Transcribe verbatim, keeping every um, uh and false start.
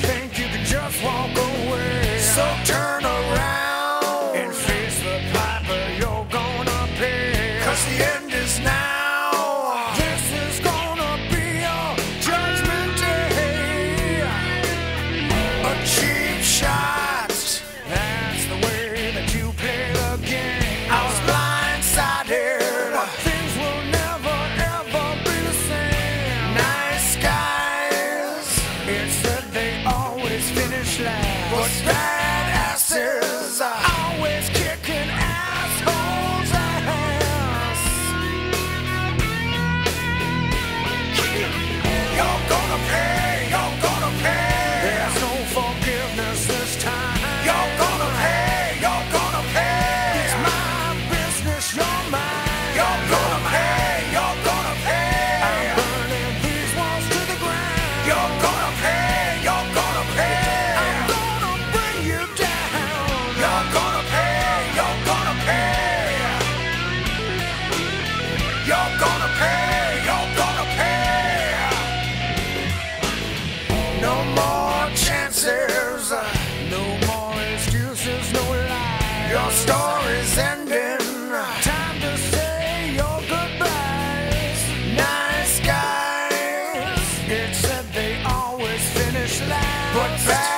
think you can just walk away. So turn around and face the piper you're gonna pay. 'Cause the end is now. This is gonna be your judgment day. A cheap shot, that's the way that you play the game. I was blindsided, but things will never ever be the same. Nice guys, it said they always finish last, but badasses are always kicking assholes' ass. You're gonna pay, you're gonna pay. There's no forgiveness this time. You're gonna pay, you're gonna pay. It's my business, you're mine. You're gonna pay, you're gonna pay. I'm burning these walls to the ground. You're gonna pay, you're gonna pay. I'm gonna bring you down. You're gonna pay, you're gonna pay. You're gonna pay, you're gonna pay. No more chances, no more excuses, no lies. Your story's ending. Time to say your goodbyes. Nice guys, it said they always finish last, but bad